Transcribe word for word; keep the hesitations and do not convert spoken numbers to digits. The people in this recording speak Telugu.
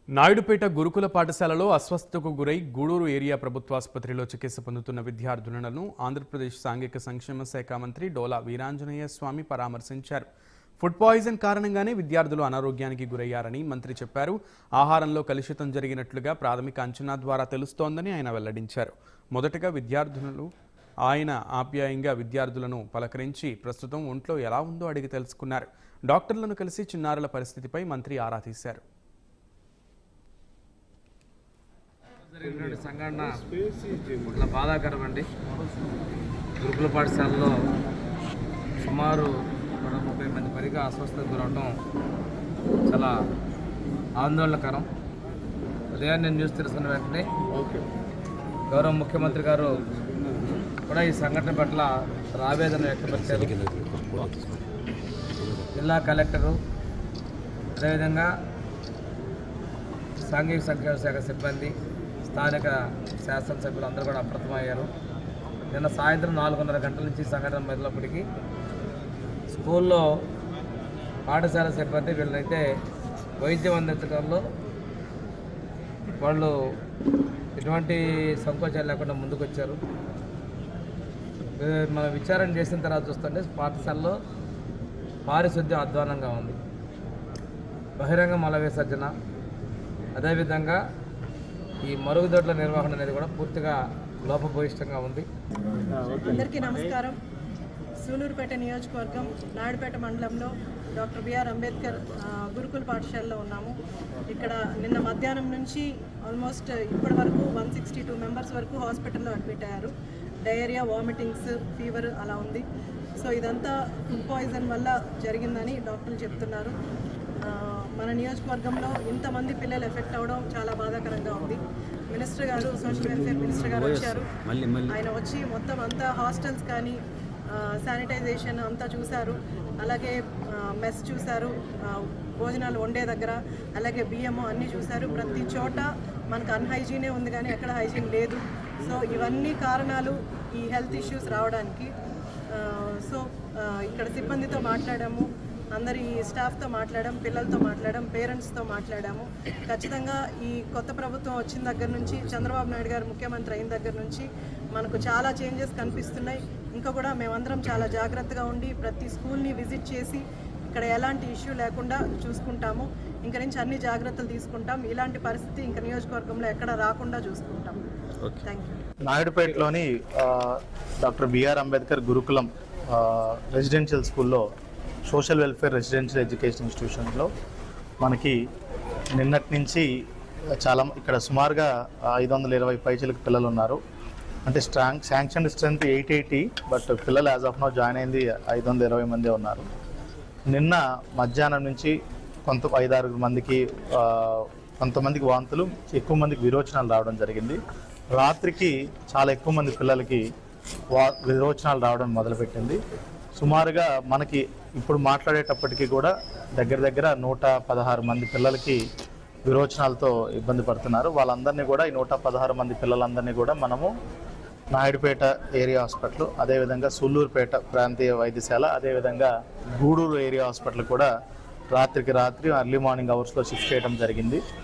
నాయుడుపేట గురుకుల పాఠశాలలో అస్వస్థతకు గురై గూడూరు ఏరియా ప్రభుత్వ ఆసుపత్రిలో చికిత్స పొందుతున్న విద్యార్థులను ఆంధ్రప్రదేశ్ సాంఘిక సంక్షేమ శాఖ మంత్రి డోలా వీరాంజనేయ స్వామి పరామర్శించారు. ఫుడ్ పాయిజన్ కారణంగానే విద్యార్థులు అనారోగ్యానికి గురయ్యారని మంత్రి చెప్పారు. ఆహారంలో కలుషితం జరిగినట్లుగా ప్రాథమిక అంచనా ద్వారా తెలుస్తోందని ఆయన వెల్లడించారు. మొదటగా విద్యార్థులు ఆయన ఆప్యాయంగా విద్యార్థులను పలకరించి ప్రస్తుతం ఒంట్లో ఎలా ఉందో అడిగి తెలుసుకున్నారు. డాక్టర్లను కలిసి చిన్నారుల పరిస్థితిపై మంత్రి ఆరా తీశారు. జరిగినటువంటి సంఘటన చాలా బాధాకరం అండి. గురుకుల పాఠశాలలో సుమారు నూట ముప్పై మంది పైగా అస్వస్థతకు గురవడం చాలా ఆందోళనకరం. ఉదయాన్నే న్యూస్ తెలుసుకున్న వెంటనే గౌరవ ముఖ్యమంత్రి గారు కూడా ఈ సంఘటన పట్ల ఆవేదన వ్యక్తపరిచారు. జిల్లా కలెక్టరు అదేవిధంగా సాంఘిక సంక్షేమ శాఖ సిబ్బంది, స్థానిక శాసనసభ్యులు అందరూ కూడా అప్రమత్తమయ్యారు. నిన్న సాయంత్రం నాలుగున్నర గంటల నుంచి సంఘటన మొదలప్పటికీ స్కూల్లో పాఠశాల సిబ్బంది వీళ్ళనైతే వైద్యం అందించడంలో వాళ్ళు ఎటువంటి సంకోచాలు లేకుండా ముందుకొచ్చారు. మనం విచారణ చేసిన తర్వాత చూస్తుంటే పాఠశాలలో పారిశుద్ధ్యం అధ్వానంగా ఉంది. బహిరంగ మల విసర్జన, అదేవిధంగా ఈ మరుగుదొడ్ల నిర్వహణ అనేది కూడా పూర్తిగా లోపభూయిష్టంగా ఉంది. అందరికీ నమస్కారం. సూలూరుపేట నియోజకవర్గం నాయుడుపేట మండలంలో డాక్టర్ బిఆర్ అంబేద్కర్ గురుకుల పాఠశాలలో ఉన్నాము. ఇక్కడ నిన్న మధ్యాహ్నం నుంచి ఆల్మోస్ట్ ఇప్పటి వరకు వన్ సిక్స్టీ టూ మెంబర్స్ వరకు హాస్పిటల్లో అడ్మిట్ అయ్యారు. డయేరియా, వామిటింగ్స్, ఫీవర్ అలా ఉంది. సో ఇదంతా ఫుడ్ పాయిజన్ వల్ల జరిగిందని డాక్టర్లు చెప్తున్నారు. మన నియోజకవర్గంలో ఇంతమంది పిల్లలు ఎఫెక్ట్ అవ్వడం చాలా బాధాకరంగా ఉంది. మినిస్టర్ గారు, సోషల్ వెల్ఫేర్ మినిస్టర్ గారు వచ్చారు. ఆయన వచ్చి మొత్తం అంతా హాస్టల్స్ కానీ శానిటైజేషన్ అంతా చూశారు. అలాగే మెస్ చూశారు, భోజనాలు వండే దగ్గర, అలాగే బియ్యము అన్నీ చూశారు. ప్రతి చోట మనకు అన్హైజీనే ఉంది కానీ ఎక్కడ హైజీన్ లేదు. సో ఇవన్నీ కారణాలు ఈ హెల్త్ ఇష్యూస్ రావడానికి. సో ఇక్కడ సిబ్బందితో మాట్లాడాము, అందరి స్టాఫ్తో మాట్లాడాం, పిల్లలతో మాట్లాడాం, పేరెంట్స్తో మాట్లాడాము. ఖచ్చితంగా ఈ కొత్త ప్రభుత్వం వచ్చిన దగ్గర నుంచి, చంద్రబాబు నాయుడు గారు ముఖ్యమంత్రి అయిన దగ్గర నుంచి మనకు చాలా చేంజెస్ కనిపిస్తున్నాయి. ఇంకా కూడా మేమందరం చాలా జాగ్రత్తగా ఉండి ప్రతి స్కూల్ని విజిట్ చేసి ఇక్కడ ఎలాంటి ఇష్యూ లేకుండా చూసుకుంటాము. ఇంక నుంచి అన్ని జాగ్రత్తలు తీసుకుంటాం. ఇలాంటి పరిస్థితి ఇంకా నియోజకవర్గంలో ఎక్కడ రాకుండా చూసుకుంటాం. Thank you. నాయుడుపేటలోని డాక్టర్ బిఆర్ అంబేద్కర్ గురుకులం రెసిడెన్షియల్ స్కూల్లో సోషల్ వెల్ఫేర్ రెసిడెన్షియల్ ఎడ్యుకేషన్ ఇన్స్టిట్యూషన్లో మనకి నిన్నటి నుంచి చాలా ఇక్కడ సుమారుగా ఐదు వందల ఇరవై పైచలకు పిల్లలు ఉన్నారు. అంటే strong sanction strength eight eighty but పిల్లలు యాజ్ ఆఫ్ నో జాయిన్ అయింది ఐదు వందల ఇరవై మంది ఉన్నారు. నిన్న మధ్యాహ్నం నుంచి కొంత ఐదారు మందికి కొంతమందికి వాంతులు, ఎక్కువ మందికి విరోచనాలు రావడం జరిగింది. రాత్రికి చాలా ఎక్కువ మంది పిల్లలకి వా విరోచనాలు రావడం మొదలుపెట్టింది. సుమారుగా మనకి ఇప్పుడు మాట్లాడేటప్పటికీ కూడా దగ్గర దగ్గర నూట పదహారు మంది పిల్లలకి విరోచనాలతో ఇబ్బంది పడుతున్నారు. వాళ్ళందరినీ కూడా ఈ నూట పదహారు మంది పిల్లలందరినీ కూడా మనము నాయుడుపేట ఏరియా హాస్పిటల్, అదేవిధంగా సూళ్ళూరుపేట ప్రాంతీయ వైద్యశాల, అదేవిధంగా గూడూరు ఏరియా హాస్పిటల్ కూడా రాత్రికి రాత్రి ఎర్లీ మార్నింగ్ అవర్స్లో షిఫ్ట్ చేయడం జరిగింది.